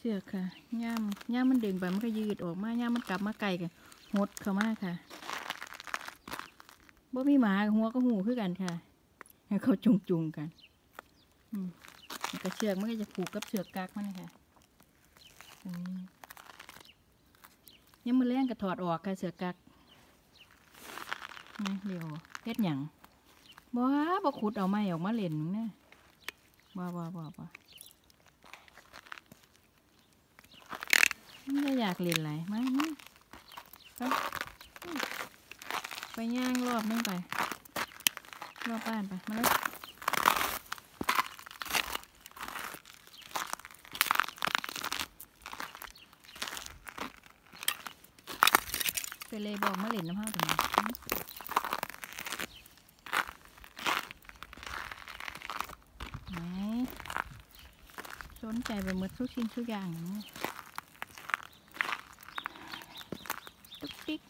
เสือกค่ะย่ามมันดึงไปมันก็ยืดออกมาย่ามมันกลับมาไกลกันหดเข้ามาค่ะบ่มีหมาหัวก็หูคือกันค่ะให้เขาจุงกันกระเชือกมันก็จะผูกกับเชือกกักมันค่ะตรงนี้ยังมือแรงกระถอดออกค่ะเสือกกักนี่เร็วเฮ็ดหยังบ่ขุดเอาไม้ออกมาเล่นนะบ่ไม่อยากเล่นอะไรมาไปย่างรอบนึงไปรอบบ้านไปมาเลยไปเลยบอกมาเล่นน้ำห้าวถึงไหนสนใจไปหมดทุกชิ้นทุกอย่างตุ๊กติ๊ก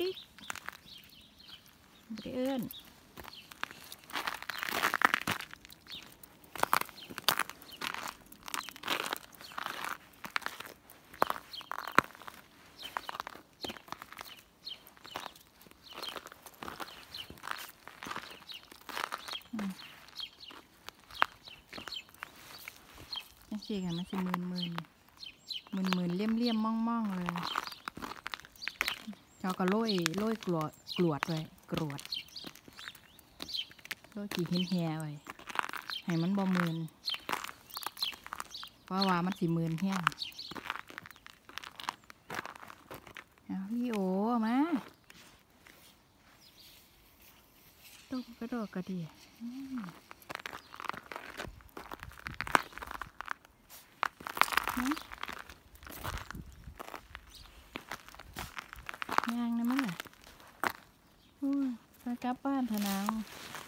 เอิ้นจังสิค่ะมันสิมืนเลี่ยมม่องเลยเราก็โรยกรวดไว้กรวดโรยกี่หินแห่ไว้ให้มันบ่มืนเพราะว่ามันสิมืนแห้งพี่โอมาต้มกระโดดกระเดียย่างนะมั้งล่ะไปกลับบ้านเถอะนาง